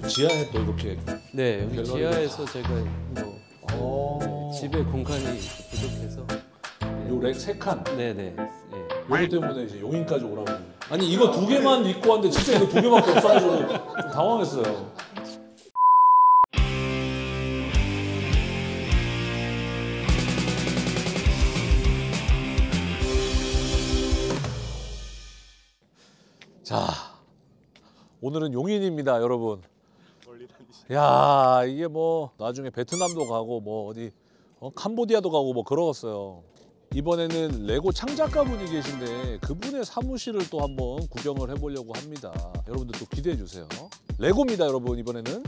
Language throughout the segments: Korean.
지하에 또 이렇게. 네, 여기 갤러리가. 지하에서 제가 뭐 집에 공간이 부족해서 요 렉 3칸. 네네. 요거 때문에 이제 용인까지 오라고. 아니 이거 2개만 입고 왔는데 진짜 이거 2개밖에 없어가지고 좀 당황했어요. 자, 오늘은 용인입니다, 여러분. 야, 이게 뭐 나중에 베트남도 가고 뭐 어디 캄보디아도 가고 뭐 그러겠어요. 이번에는 레고 창작가분이 계신데 그분의 사무실을 또 한번 구경을 해보려고 합니다. 여러분들 또 기대해 주세요. 레고입니다, 여러분. 이번에는.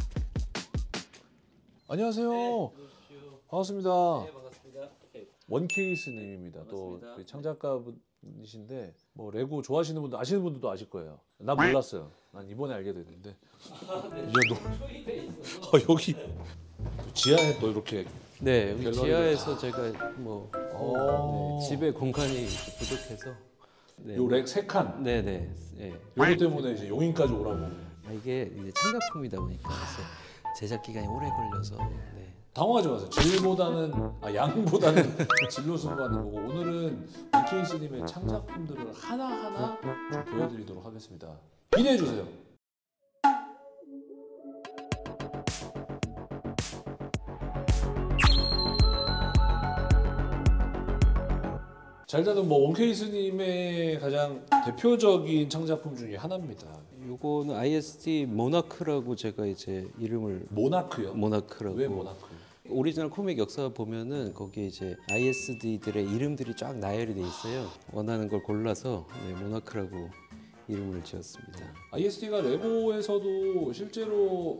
안녕하세요. 네, 반갑습니다. 네, 반갑습니다. 원케이스님입니다. 또 창작가분이신데 뭐 레고 좋아하시는 분들 아시는 분들도 아실 거예요. 난 몰랐어요. 난 이번에 알게 됐는데. 야, 여기 지하에 또 이렇게. 네, 여기 갤러리가. 지하에서 제가 뭐 집에 공간이 부족해서 요 렉 3칸. 네네. 네. 요거 때문에 이제 용인까지 오라고. 이게 이제 창작품이다 보니까 그래서 제작 기간이 오래 걸려서 네. 당황하지 마세요. 양보다는 질로 승부하는 거고, 오늘은 원케이스님의 창작품들을 하나하나 좀 보여드리도록 하겠습니다. 기대해 주세요. 자, 일단은 뭐 원케이스님의 가장 대표적인 창작품 중에 하나입니다. 요거는 ISD 모나크라고 제가 이제 이름을 모나크요? 모나크라고. 왜 모나크? 오리지널 코믹 역사 보면은 거기에 이제 ISD들의 이름들이 쫙 나열이 돼 있어요. 원하는 걸 골라서 모나크라고 이름을 지었습니다. ISD가 레고에서도 실제로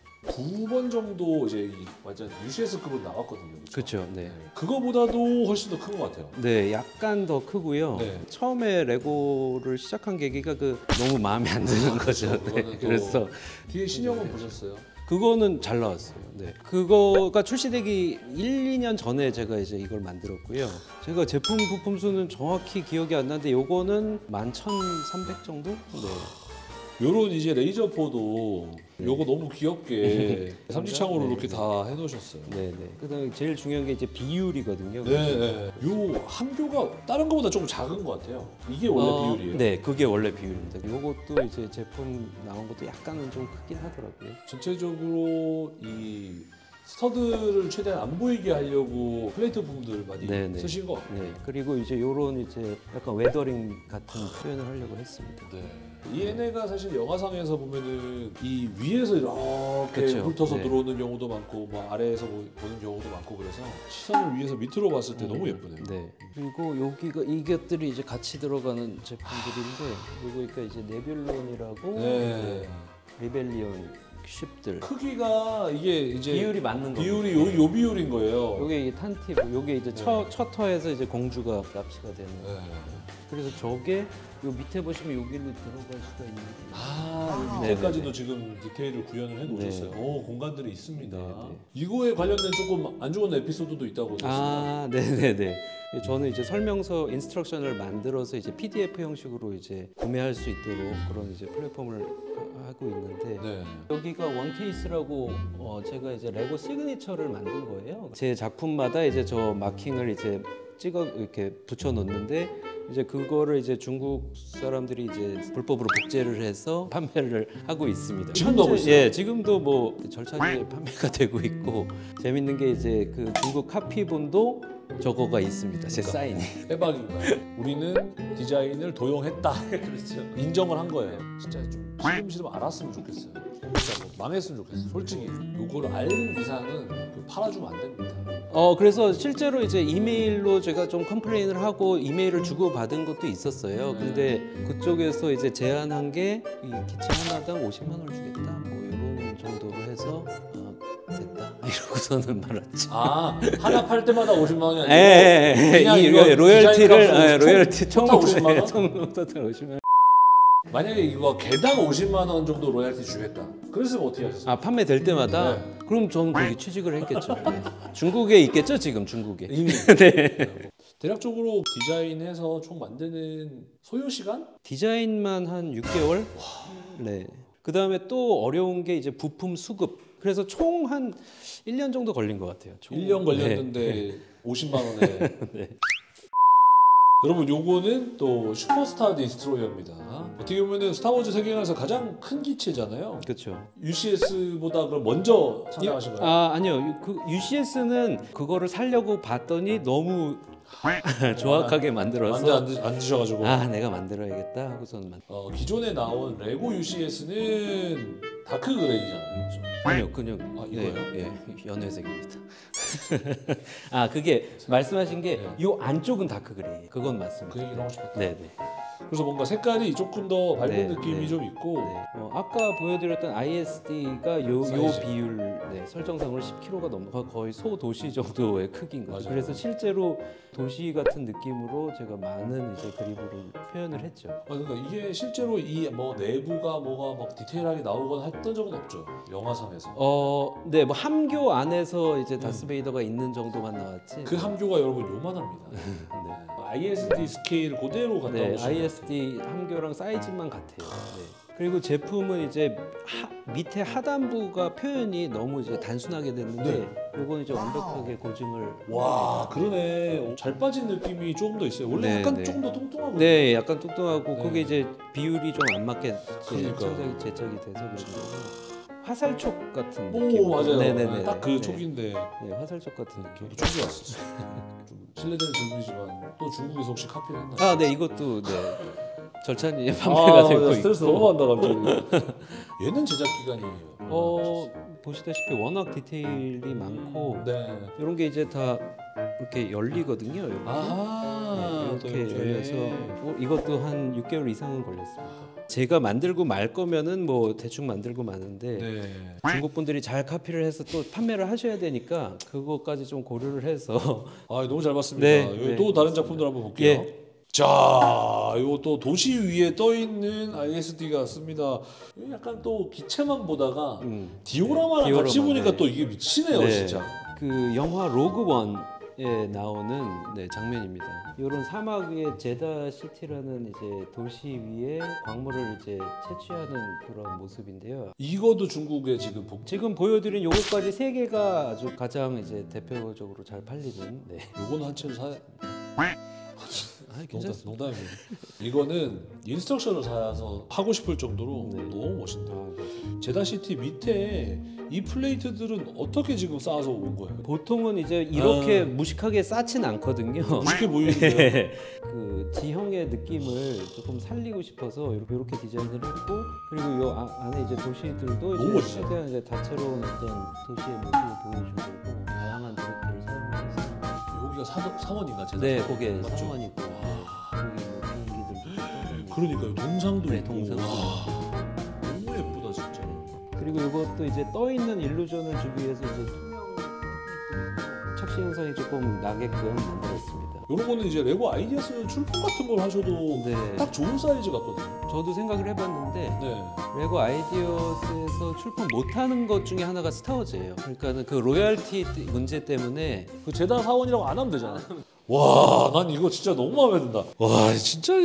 2번 정도 이제 완전 UCS급으로 나왔거든요. 그렇죠. 네. 그거보다도 훨씬 더 큰 것 같아요. 네, 약간 더 크고요. 네. 처음에 레고를 시작한 계기가 너무 마음에 안 드는 거죠. 네. 그거는 또 그래서 뒤에 신형은 보셨어요? 그거는 잘 나왔어요. 네. 그거가 출시되기 1, 2년 전에 제가 이제 이걸 만들었고요. 제가 제품 부품 수는 정확히 기억이 안 나는데 요거는 11,300 정도? 네. 요런 이제 레이저포도 요거 너무 귀엽게 삼지창으로 이렇게 다 해놓으셨어요. 네네. 그다음에 제일 중요한 게 이제 비율이거든요. 네. 요 한교가 다른 거보다 조금 작은 것 같아요. 이게 원래 비율이에요. 네, 그게 원래 비율입니다. 요것도 이제 제품 나온 것도 약간은 좀 크긴 하더라고요. 전체적으로 이 스터드를 최대한 안 보이게 하려고 플레이트 부분들 많이 네네. 쓰신 것 같아요. 네. 그리고 이제 요런 이제 약간 웨더링 같은 표현을 하려고 했습니다. 네. 이 얘네가 사실 영화상에서 보면은 이 위에서 이렇게 그쵸. 훑어서 네. 들어오는 경우도 많고 뭐 아래에서 보는 경우도 많고 그래서 시선을 위에서 밑으로 봤을 때 너무 예쁘네요. 네. 그리고 여기가 이것들이 이제 같이 들어가는 제품들인데 요거니까 이제 네뷸론이라고 네. 리벨리온 쉽들 크기가 이게 이제 비율이 맞는 거예요. 비율이 요 비율인 거예요. 요게 이게 탄팁, 요게 이제 첫 터에서 이제 공주가 납치가 되는. 네. 그래서 저게 요 밑에 보시면 여기로 들어갈 수가 있는데. 아, 네네네. 밑에까지도 지금 디테일을 구현을 해 놓으셨어요. 네. 오, 공간들이 있습니다. 네네. 이거에 관련된 조금 안 좋은 에피소드도 있다고 들었습니다. 아, 네네네. 저는 이제 설명서 인스트럭션을 만들어서 이제 PDF 형식으로 이제 구매할 수 있도록 그런 이제 플랫폼을 하고 있는데 네. 여기가 원케이스라고 제가 이제 레고 시그니처를 만든 거예요. 제 작품마다 이제 저 마킹을 이제 찍어 이렇게 붙여 놓는데 이제 그거를 이제 중국 사람들이 이제 불법으로 복제를 해서 판매를 하고 있습니다. 지금도 하고 있어요? 예, 지금도 뭐 절차적으로 판매가 되고 있고 재밌는 게 이제 그 중국 카피본도 저거가 있습니다. 제 사인이. 빼박인가요? 우리는 디자인을 도용했다. 그렇죠. 인정을 한 거예요. 진짜 좀 시름시름 알았으면 좋겠어요. 진짜 뭐 망했으면 좋겠어요. 솔직히 요걸 알는 이상은 팔아주면 안 됩니다. 그래서 실제로 이제 이메일로 제가 좀 컴플레인을 하고 이메일을 주고 받은 것도 있었어요. 근데 그쪽에서 이제 제안한 게 이 기체 하나당 50만 원을 주겠다. 뭐 이런 정도로 해서 됐다. 이러고서는 말았죠. 아, 하나 팔 때마다 50만 원이 아니고 그냥 이 이거 로열티를 디자인 값으로 로열티 총 토탈 50만 원? 총 토탈 50만 원. 만약에 이거 개당 50만 원 정도 로얄티 주겠다. 그랬으면 어떻게 하셨어요? 아, 판매될 때마다? 네. 그럼 저는 거기 취직을 했겠죠. 네. 중국에 있겠죠, 지금 중국에. 이미 네. 대략적으로 디자인해서 총 만드는 소요 시간? 디자인만 한 6개월? 네. 그다음에 또 어려운 게 이제 부품 수급. 그래서 총 한 1년 정도 걸린 것 같아요. 총. 1년 걸렸는데 50만 원에. 여러분 요거는 또 슈퍼스타 디스트로이어입니다. 어떻게 보면은 스타워즈 세계관에서 가장 큰 기체잖아요. 그렇죠. UCS보다 그럼 먼저 상장하신 거예요? 아니요. 그 UCS는 그거를 살려고 봤더니 너무 조악하게 만들어서 안 드셔가지고. 내가 만들어야겠다 하고서는 기존에 나온 레고 UCS는 다크 그레이잖아요. 그죠? 아니요, 그냥 이거요? 예, 연회색입니다. 그게 말씀하신 게 요 안쪽은 다크 그레이. 그건 맞습니다. 그 얘기를 하고 싶었다. 네. 그래서 뭔가 색깔이 조금 더 밝은 네, 느낌이 네. 좀 있고. 아까 보여드렸던 ISD가 요 사이즈. 비율 설정상으로 10kg가 넘는 거의 소도시 정도의 크기인 거죠. 맞아요. 그래서 실제로 도시 같은 느낌으로 제가 많은 이제 그리브를 표현을 했죠. 그러니까 이게 실제로 이 뭐 내부가 뭐가 막 디테일하게 나오거나 했던 적은 없죠. 영화상에서. 네, 뭐 함교 안에서 이제 다스베이더가 있는 정도만 나왔지. 그 함교가 여러분 요만합니다. ISD 스케일 그대로 갖다 네, 오시면 ISD 함교랑 사이즈만 같아요. 네. 그리고 제품은 이제 밑에 하단부가 표현이 너무 이제 단순하게 됐는데 요건 이제 완벽하게 고증을 와 그러네. 잘 빠진 느낌이 조금 더 있어요. 원래 네, 약간 네. 조금 더 통통하고. 네, 약간 뚱뚱하고 네. 그게 이제 비율이 좀 안 맞게 그러니까요. 창작이 제작이 돼서 그런 거고. 화살촉 같은 오 느낌. 맞아요. 네네네. 딱 그 촉인데 네, 화살촉 같은 느낌. 저도 촉이 왔었어. 좀 실례되는 질문이지만 또 중국에서 혹시 카피를 했나요? 네, 이것도 절찬리 판매가 되고 있고. 스트레스 너무 받는다 갑자기. 얘는 제작 기간이 보시다시피 워낙 디테일이 많고 네. 이런 게 이제 다 이렇게 열리거든요. 이렇게. 또 이렇게 열려서 이것도 한 6개월 이상은 걸렸습니다. 제가 만들고 말 거면은 뭐 대충 만들고 마는데 네. 중국 분들이 잘 카피를 해서 또 판매를 하셔야 되니까 그것까지 좀 고려를 해서 너무 잘 봤습니다. 네, 여기 네, 또 다른 작품들 한번 볼게요. 예. 자, 이거 또 도시 위에 떠 있는 ISD가 씁니다. 약간 또 기체만 보다가 디오라마랑 디오라마, 같이 보니까 네. 또 이게 미치네요, 네. 진짜. 그 영화 로그 원에 나오는 장면입니다. 이런 사막 위에 제다 시티라는 이제 도시 위에 광물을 이제 채취하는 그런 모습인데요. 이거도 중국에 지금 지금 보여드린 요거까지 세 개가 아주 가장 이제 대표적으로 잘 팔리는. 요거는 한 채로 사야. 괜찮습니다. 농담입니다. 이거는 인스트럭션을 사서 하고 싶을 정도로 네. 너무 멋있네요. 제다시티 밑에 이 플레이트들은 어떻게 지금 쌓아서 온 거예요? 보통은 이제 이렇게 무식하게 쌓진 않거든요. 멋있게 보이는데요. 그 지형의 느낌을 조금 살리고 싶어서 이렇게 디자인을 했고, 그리고 이 안에 이제 도시들도 너무 이제 멋있어요. 최대한 이제 다채로운 어떤 도시의 모습을 보여주고 다양한 드립들을 사용해서. 여기가 사원인가 제다? 네, 거기에 맞죠? 사원이 있고 여기 뭐 비행기들도 그러니까요. 동상도 네, 있고. 동상도 와, 너무 예쁘다 진짜. 그리고 이것도 이제 떠 있는 일루전을 주기 위해서 이제 투명 착시 현상이 조금 나게끔 만들었습니다. 이런 거는 이제 레고 아이디어스 출품 같은 걸 하셔도 네. 딱 좋은 사이즈 같거든요. 저도 생각을 해봤는데 네. 레고 아이디어스에서 출품 못하는 것 중에 하나가 스타워즈예요. 그러니까는 그 로열티 문제 때문에 그 제다 사원이라고 안 하면 되잖아. 와, 난 이거 진짜 너무 마음에 든다. 와, 진짜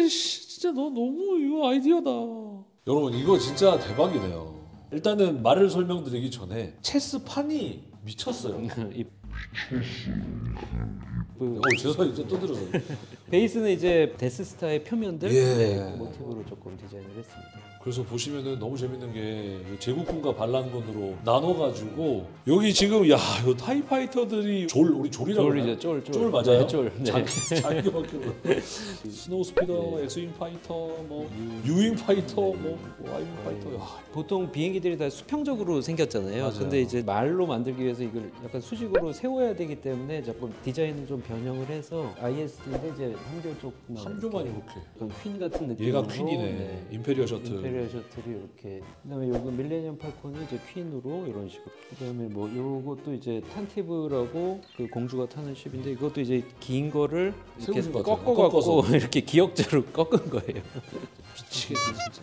너무 이거 아이디어다. 여러분 이거 진짜 대박이네요. 일단은 말을 설명드리기 전에 체스판이 미쳤어요. 죄송해요. 이제 또 들어서. 베이스는 이제 데스스타의 표면들 예. 그 모티브로 조금 디자인을 했습니다. 그래서 보시면은 너무 재밌는 게 제국군과 반란군으로 나눠가지고 여기 지금 요 타이파이터들이 우리 졸이라고 쫄이죠, 그러나요? 쫄. 쫄 맞아요? 네, 쫄. 네. 자기밖에 스노우 스피더, 엑스윙 파이터, 뭐 유윙 파이터, 뭐 와이윙 파이터. 야, 보통 비행기들이 다 수평적으로 생겼잖아요. 맞아요. 근데 이제 말로 만들기 위해서 이걸 약간 수직으로 세워야 되기 때문에 자꾸 디자인을 좀 변형을 해서 ISD인데 이제 함교 쪽만 함교만 이렇게. 약간 퀸 같은 느낌으로. 얘가 퀸이네. 임페리얼 셔틀. 임페리얼 셔틀이 이렇게. 그다음에 요거 밀레니엄 팔콘이 이제 퀸으로 이런 식으로. 그다음에 뭐 요것도 이제 탄티브라고 그 공주가 타는 쉽인데 이것도 이제 긴 거를 이렇게 세우신 것 같아요. 꺾어갖고 꺾어서. 이렇게 기역자로 꺾은 거예요. 미치겠네 진짜.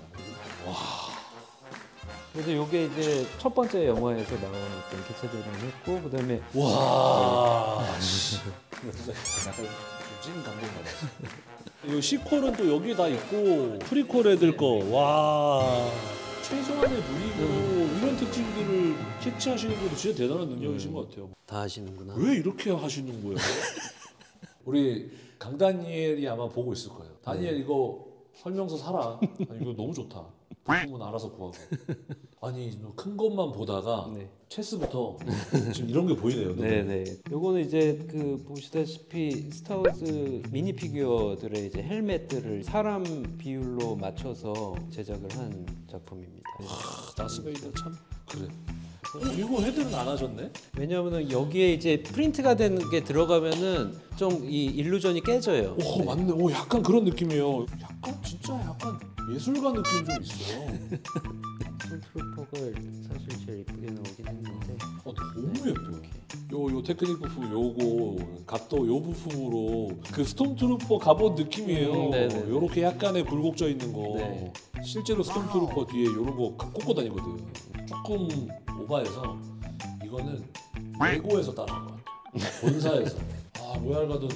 그래서 요게 이제 첫 번째 영화에서 나온 어떤 기체들만 했고 그다음에 와. 약간 찐 감동 받았어. 이 시퀄은 또 여기 다 있고 프리퀄 애들 거. 와. 최소한의 무늬고 이런 특징들을 캐치하시는 것도 진짜 대단한 능력이신 것 같아요. 다 하시는구나. 왜 이렇게 하시는 거예요? 우리 강다니엘이 아마 보고 있을 거예요. 다니엘 이거 설명서 사라. 아니, 이거 너무 좋다. 부품은 알아서 구하고. 아니 큰 것만 보다가 네. 체스부터 지금 이런 게 보이네요. 네네. 요거는 이제 그 보시다시피 스타워즈 미니 피규어들의 이제 헬멧들을 사람 비율로 맞춰서 제작을 한 작품입니다. 다스베이더 참 그래. 이거 헤드는 안 하셨네? 왜냐하면 여기에 이제 프린트가 된 게 들어가면은 좀 이 일루전이 깨져요. 오 맞네. 오 약간 그런 느낌이에요. 약간 진짜 약간 예술가 느낌 좀 있어요. 스톰트루퍼가 사실 제일 이쁘게 나오긴 했는데 너무 예뻐요. 요 테크닉 부품 요거 각도 요 부품으로 그 스톰트루퍼 갑옷 느낌이에요. 네네. 요렇게 약간의 굴곡져 있는 거. 네. 실제로 스톰트루퍼 뒤에 요런 거 꽂고 다니거든. 조금 오바해서 이거는 레고에서 따라한 것 같아요. 본사에서. 로얄가든.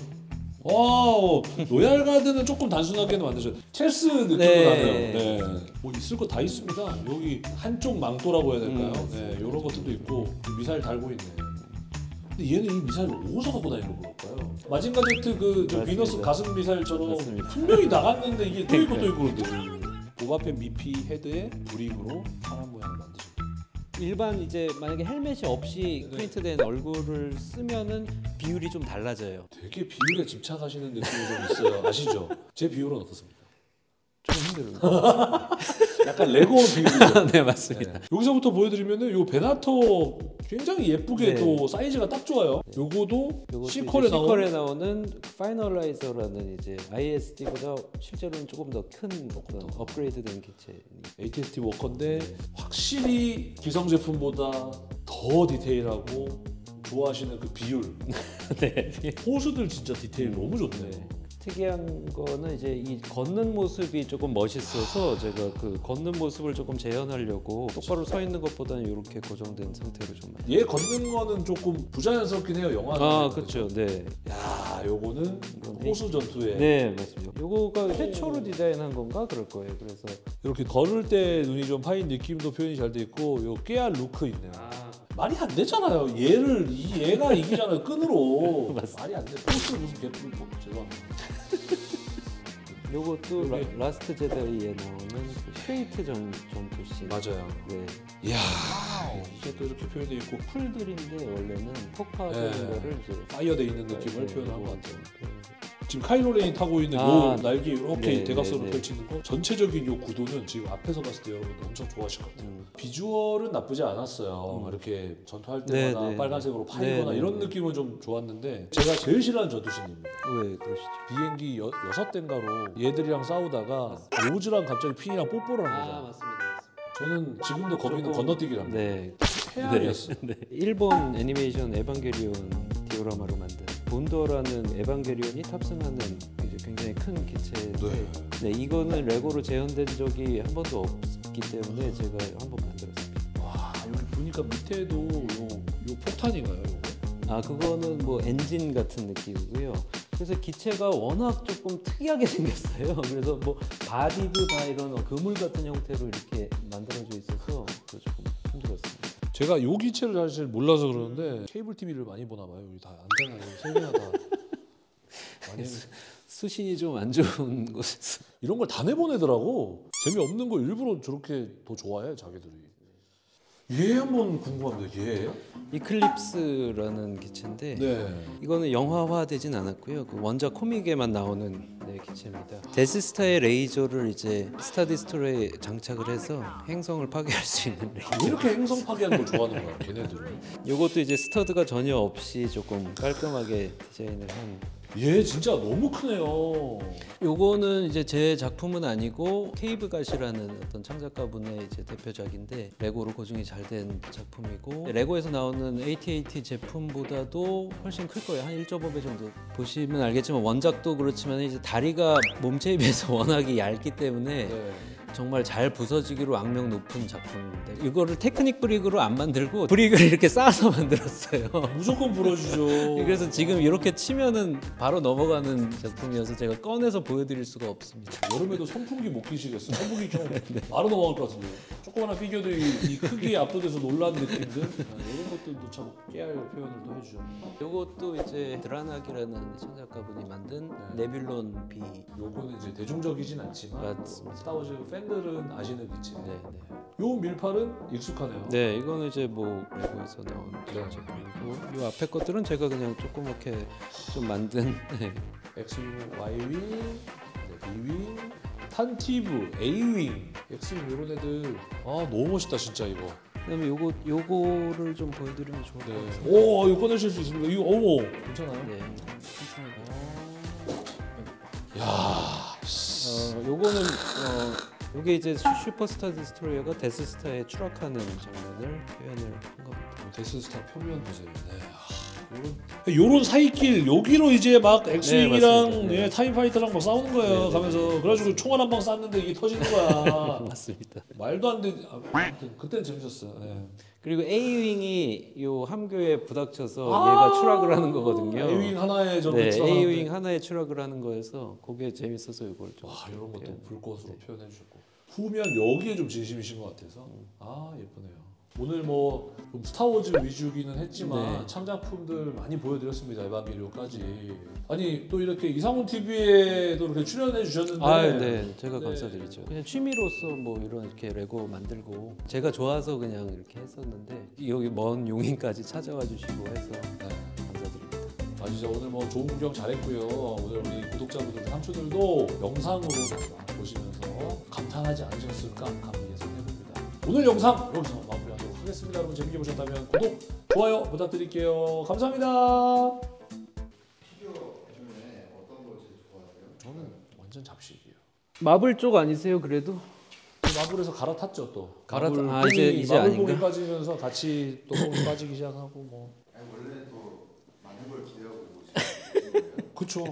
로얄가든은 조금 단순하게는 만드죠. 체스 느낌도 네. 나네요. 네. 뭐 있을 거 다 있습니다. 여기 한쪽 망토라고 해야 될까요? 네, 이런 것들도 있고 미사일 달고 있네. 근데 얘는 이 미사일을 어디서 갖고 다니는 걸까요? 마징가 제트 저 비너스 가슴 미사일처럼 맞습니다. 분명히 나갔는데 이게 또 있고 또 있고 그런데. 보바펜 미피 헤드에 브릭으로 사람 모양을 만드셨다. 일반 이제 만약에 헬멧이 없이 네. 프린트된 얼굴을 쓰면은 비율이 좀 달라져요. 되게 비율에 집착하시는 느낌이 좀 있어요. 아시죠? 제 비율은 어떻습니까? 좀 힘들어요. 약간 레고 비율이죠. 네 맞습니다. 네. 여기서부터 보여드리면은 요 베나터 굉장히 예쁘게 네. 또 사이즈가 딱 좋아요. 요거도 C컬에 C컬에 나오는 파이널라이저라는 이제 ISD보다 실제로는 조금 더 큰 어떤 업그레이드된 기체. ATST 워커인데 확실히 기성 제품보다 더 디테일하고 좋아하시는 그 비율. 네. 호수들 진짜 디테일 너무 좋네요. 네. 특이한 거는 이제 이 걷는 모습이 조금 멋있어서 제가 그 걷는 모습을 조금 재현하려고 똑바로 서 있는 것보다는 이렇게 고정된 상태로 좀. 얘 걷는 거는 조금 부자연스럽긴 해요. 영화는. 그렇죠. 네. 야, 요거는 호수 전투에 네 맞습니다. 요거가 최초로 디자인한 건가 그럴 거예요. 그래서 이렇게 걸을 때 눈이 좀 파인 느낌도 표현이 잘 돼 있고 요 깨알 루크 있네요. 말이 안 되잖아요. 얘가 이기잖아요. 끈으로. 말이 안 돼. 포스 무슨 개뿔 죄송합니다. 요것도 여기. 라스트 제다이에 나오는 그 쉐이트 전투씬. 맞아요. 네. 이야, 이게 또 이렇게 표현돼 있고 풀들인데 원래는 폭파되는 네. 거를 이제 파이어돼 있는 느낌을 네, 표현한 것 요거 같아요. 표현. 지금 카일로 레인 타고 있는 아, 요 날개 이렇게 네, 대각선으로 네, 네. 펼치는 거 전체적인 요 구도는 지금 앞에서 봤을 때 여러분들 엄청 좋아하실 것 같아요. 비주얼은 나쁘지 않았어요. 이렇게 전투할 때마다 네, 네, 빨간색으로 네. 파이거나 네, 이런 네. 느낌은 좀 좋았는데 제가 제일 싫어하는 전투신입니다. 왜 그러시죠? 비행기 6대인가로 얘들이랑 싸우다가 로즈랑 갑자기 핀이랑 뽀뽀를 한 거죠. 맞습니다. 저는 지금도 거기는 조금- 건너뛰기를 합니다. 네. 최악이었어요. 네. 일본 애니메이션 에반게리온 디오라마로 만든 본더라는 에반게리온이 탑승하는 이제 굉장히 큰 기체인데 네, 이거는 레고로 재현된 적이 한 번도 없기 때문에 제가 한번 만들었습니다. 와, 여기 보니까 밑에도 요 폭탄인가요, 요거? 그거는 뭐 엔진 같은 느낌이고요. 그래서 기체가 워낙 조금 특이하게 생겼어요. 그래서 뭐 바디도 다 이런 그물 같은 형태로 이렇게 만들어져 있어서 그거 조금 힘들었습니다. 제가 요 기체를 사실 몰라서 그러는데 케이블 TV를 많이 보나 봐요. 여기 다 안테나 세 개나 다 많이 수신이 좀 안 좋은 곳에서. 이런 걸 다 내보내더라고. 재미없는 거 일부러 저렇게 더 좋아해 자기들이. 얘 한번 궁금합니다. 얘? 이클립스라는 기체인데 네. 이거는 영화화되진 않았고요. 그 원작 코믹에만 나오는 기체입니다. 데스스타의 레이저를 이제 스타디스트로에 장착을 해서 행성을 파괴할 수 있는 레이저. 왜 이렇게 행성 파괴하는 걸 좋아하는 거야, 걔네들은? 이것도 이제 스터드가 전혀 없이 조금 깔끔하게 디자인을 한. 얘 진짜 너무 크네요. 요거는 이제 제 작품은 아니고 케이브갓이라는 어떤 창작가분의 이제 대표작인데 레고로 고증이 잘 된 작품이고 레고에서 나오는 AT-AT 제품보다도 훨씬 클 거예요. 한 1.5배 정도. 보시면 알겠지만 원작도 그렇지만 이제 다리가 몸체에 비해서 워낙에 얇기 때문에 네. 정말 잘 부서지기로 악명 높은 작품인데 이거를 테크닉 브릭으로 안 만들고 브릭을 이렇게 쌓아서 만들었어요. 무조건 부러지죠. 그래서 지금 이렇게 치면은 바로 넘어가는 작품이어서 제가 꺼내서 보여드릴 수가 없습니다. 여름에도 선풍기 못 끼시겠어요? 선풍기 좀 바로 넘어갈 것 같은데. 조그마한 피규어들이 이 크기에 압도돼서 놀란 느낌들. 이런 것들도 참 깨알 표현을 또 해주셨네요. 이것도 이제 드라낙이라는 천작가분이 만든 네뷸론 B. 요거는 이제 대중적이진 않지만 맞습니다. 스타워즈 팬들은 아시는 위치. 네, 네. 요 밀팔은 익숙하네요. 네, 이거는 이제 뭐 레고에서 나온 네. 제품이고 이 앞에 것들은 제가 그냥 조그맣게 좀 만든 네. X윙, Y윙, B윙, 탄티브, A윙, X윙 이런 애들 아 너무 멋있다 진짜 이거. 그다음에 요거를 좀 보여드리면 좋을 것 같아요. 오 이거 꺼내실 수 있습니다. 이거 어머 괜찮아요? 네, 천천히. 야 요거는 요게 이제 슈퍼스타 디스트로이어가 데스스타에 추락하는 장면을 표현을 한 겁니다. 데스스타 표면 보세요. 네. 요런 사이길 여기로 이제 막 엑스윙이랑 맞습니다. 네. 예, 타임파이터랑 막 싸우는 거예요. 네, 가면서 네, 그래가지고 총 한 방 쐈는데 이게 터지는 거야. 맞습니다. 말도 안 돼. 그때는 재밌었어요. 네. 그리고 A-윙이 요 함교에 부닥쳐서 얘가 추락을 하는 거거든요. A윙 하나에 저렇게 네, 추락하는데. A-윙 하나에 추락을 하는 거여서 그게 재밌어서 이걸 좀. 와 이런 것도 표현. 불꽃으로 표현해 주셨고 후면 여기에 좀 진심이신 것 같아서 아 예쁘네요. 오늘 뭐 좀 스타워즈 위주기는 했지만 네. 창작품들 많이 보여드렸습니다. 에반게리온까지. 아니 또 이렇게 이상훈 TV에도 이렇게 출연해 주셨는데 네, 제가 네. 감사드리죠. 그냥 취미로서 뭐 이런 이렇게 레고 만들고 제가 좋아서 그냥 이렇게 했었는데 여기 먼 용인까지 찾아와 주시고 해서 네. 감사드립니다. 아 진짜 오늘 뭐 좋은 구경 잘했고요. 오늘 우리 구독자분들 삼촌들도 영상으로 보시면서 감탄하지 않으셨을까 감히 예상해봅니다. 오늘 영상 여기서 마무리하도록 하겠습니다. 여러분 재밌게 보셨다면 구독, 좋아요 부탁드릴게요. 감사합니다. 피규어 중에 어떤 걸 제일 좋아하세요? 저는 완전 잡식이에요. 마블 쪽 아니세요 그래도? 마블에서 갈아탔죠 또. 갈아타- 마블 아, 뽕이, 이제 마블 뽕이 아닌가? 빠지면서 같이 또 뽕이 빠지기 시작하고 뭐. 아니 원래 또 많은 걸 기대하고 오신 거예요? 그쵸.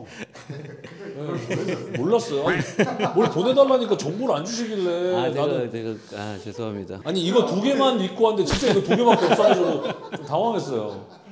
네. 몰랐어요. 아니, 뭘 보내달라니까 정보를 안 주시길래 나는 제가 죄송합니다. 아니 이거 두 개만 믿고 왔는데 진짜 이거 두 개밖에 없어가지고 좀 당황했어요.